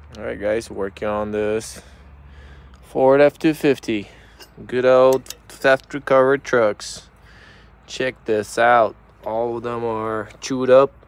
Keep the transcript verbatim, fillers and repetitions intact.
All right, guys, working on this Ford F two fifty. Good old theft recovered trucks. Check this out. All of them are chewed up.